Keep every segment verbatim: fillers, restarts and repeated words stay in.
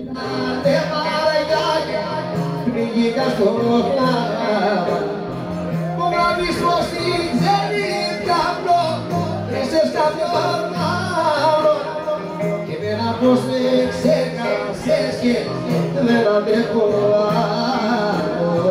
Άντε Μαραγιάκια, πνιγήκα στο κλάμα. Μου γράφεις πως την ξέρει καπνό, ήσες κάποιον άλλο. Και εμένα πως με ξέχασες και δεν αντέχω άλλο.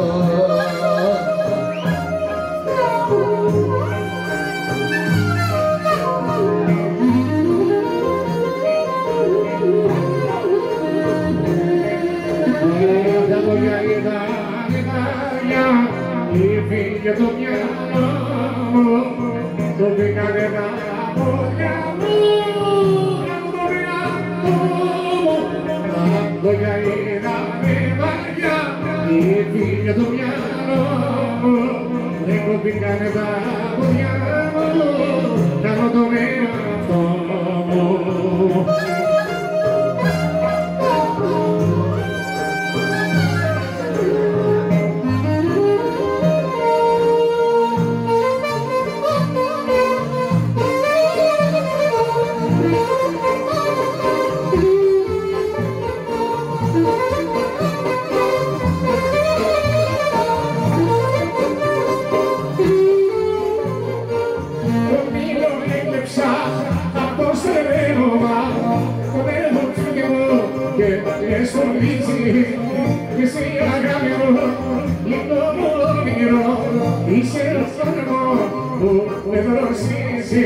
Και το μυαλό μου το πήγανε τα πόδια μου, το μυαλό μου τα λόγια είδαμε βαριά. Και το μυαλό μου το πήγανε τα πόδια μου, κάνω τον εαυτό μου. Και σε αγάπη μου, λίγο μου όνειρο, είσαι ο φάρμο που με δροσίζει.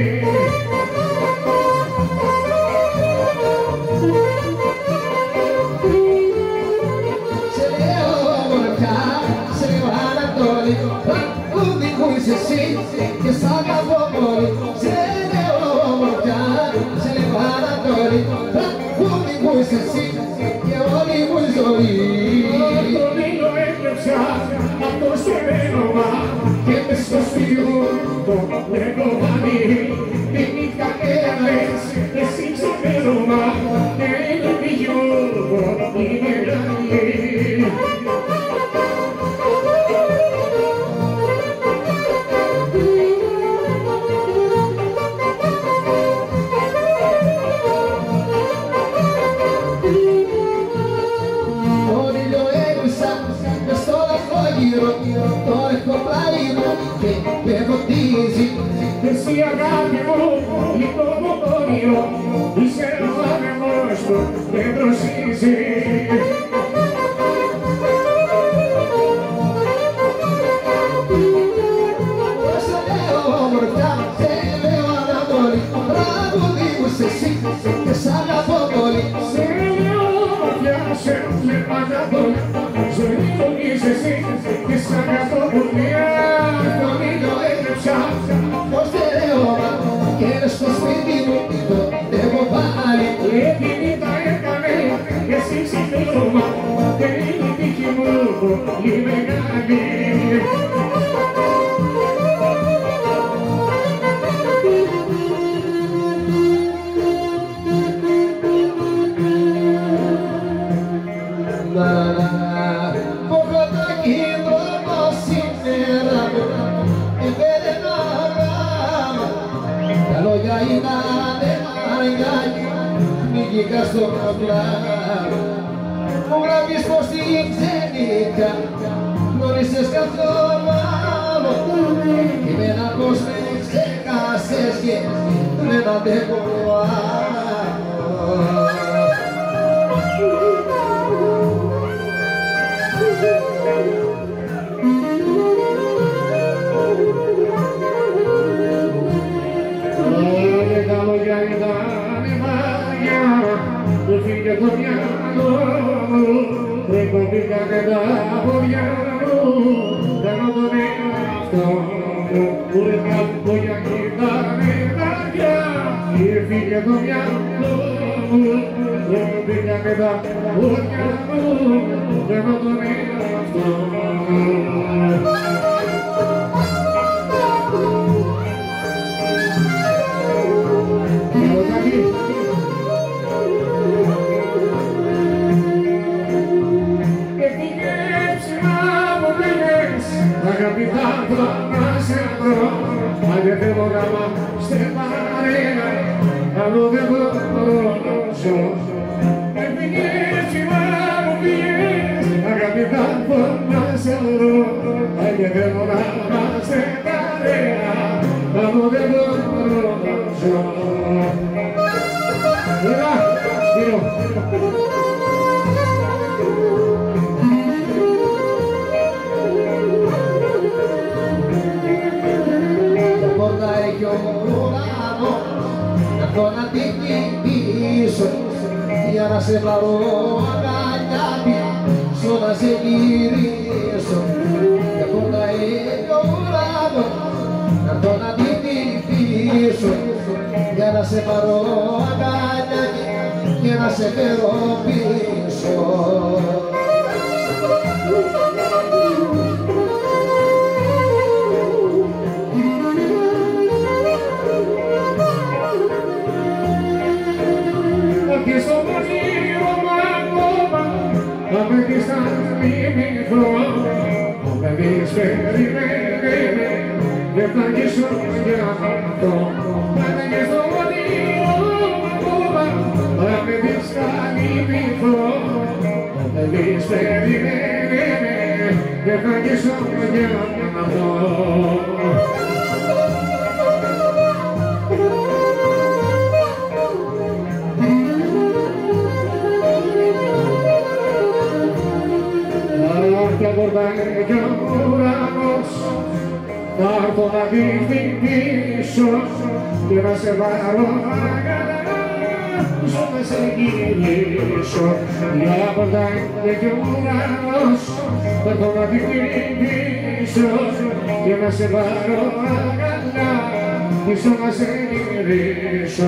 Σε λέω ομορφιά, σε λέω Ανατόλη, τραγούδι μου είσαι εσύ και σ' αγαπώ πολύ. Σε λέω ομορφιά, σε λέω Ανατόλη, τραγούδι μου είσαι εσύ και όλη μου η ζωή. Τον ήλιο έκλεψα απ' το στρεβένομα και μες στο σπίτι μου το έχω βάλει. Τη νύχτα έλαβες εσύ ξεφένομα και είναι πηγή μου η μεγάλη. Το έχω πλάι μου και με φωτίζει. Εσύ αγάπη μου, λίγο μου όνειρο, είσαι ο άνεμος που με δροσίζει. Σε λέω ομορφιά, σε λέω Ανατόλη, τραγούδι μου είσαι εσύ και σ' αγαπώ πολύ. Σε λέω ομορφιά, σε αγαπώ, ζωή μου είσαι εσύ και σ' αγαπώ πολύ. Τον ήλιο έκλεψα το στερέωμα και στο σπίτι μου το έχω πάλι. Εκείνη τα έκανε και εσύ ξεφέρωμα και είναι η τύχη μου η μεγάλη. Πνιγήκα στο καβλάρο. Μου γράφεις πως την ξενύχτα γνώρισες καθόλου άλλο. Και εμένα πως με ξέχασες και δεν αντέχω άλλο. Τα λόγια ήταν μάγια, του φύγε το μυαλό μου, δεν κοπήκανε τα πόδια μου, κάνω τον εαυτό μου, που τα λόγια ήταν μάγια, και φύγε το μυαλό μου, δεν κοπήκανε τα πόδια μου, κάνω τον εαυτό μου. Αγαπητά να σε βρω, μα δεν θέλω να είμαστε παρέα, άλλο δεν μπορώ να ζω. Έφυγες θέλω να είμαστε παρέα, αλλά δεν μπορώ να ζω. Έλα, Σπύρο. Τα πόρτα έχει ο ουρανό, να το να την κοιτήσω, για να σε πάρω αγκαλιά πίσω, να σε γυρίσω. Τα πόρτα έχει ο ουρανό, να το να την κοιτήσω, για να σε πάρω αγκαλιά και να σε φέρω πίσω. Και στο μαγείρωμα ακόμα θα με δεις να μιμηθώ, θα με δεις περιμένε, δεν θα αγγίσω για αυτό. Και στο μαγείρωμα ακόμα θα με δεις να μιμηθώ, θα με δεις περιμένε, δεν θα αγγίσω για αυτό. Και ο ουρανός θα έρθω να διεκδικήσω και να σε πάρω αγκαλιά πίσω να σε γυρίσω. Για πορτάκια και ο ουρανός θα έρθω να διεκδικήσω και να σε πάρω αγκαλιά πίσω να σε γυρίσω.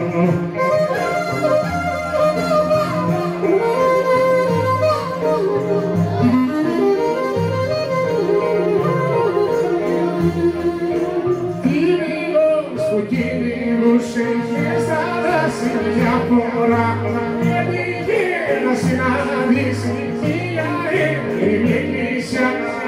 Που κυνηγούσε στα δάση μια φορά, έτυχε να συναντήσει μια αίριμη εκκλησιά.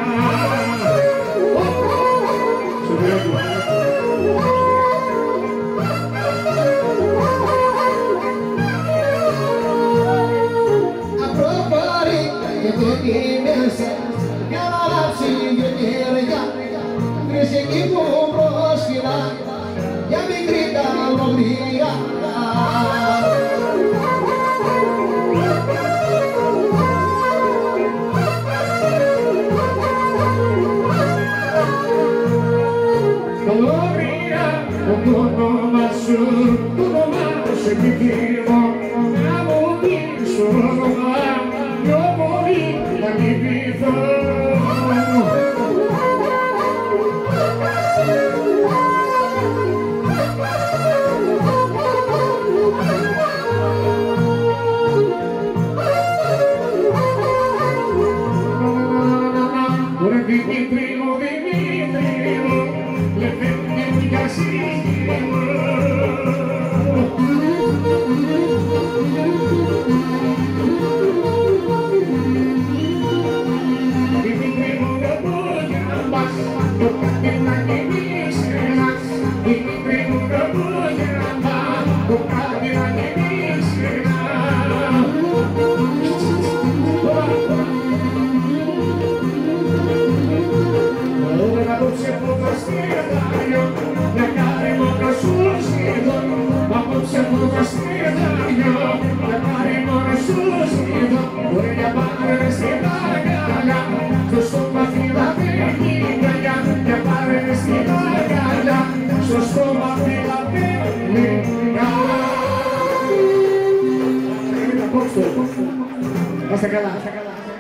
Απρόπαρη και μπαίνει μέσα για να λάψει γενιέρια, βρες εκεί που πρόσφυλα για μικρή καλομνία. Καλομνία, το όνομα σου, το όνομα σου επιθυμώ, να μου πεις το όνομα, πιο πολύ να λυπηθώ. Hasta acá, hasta acá.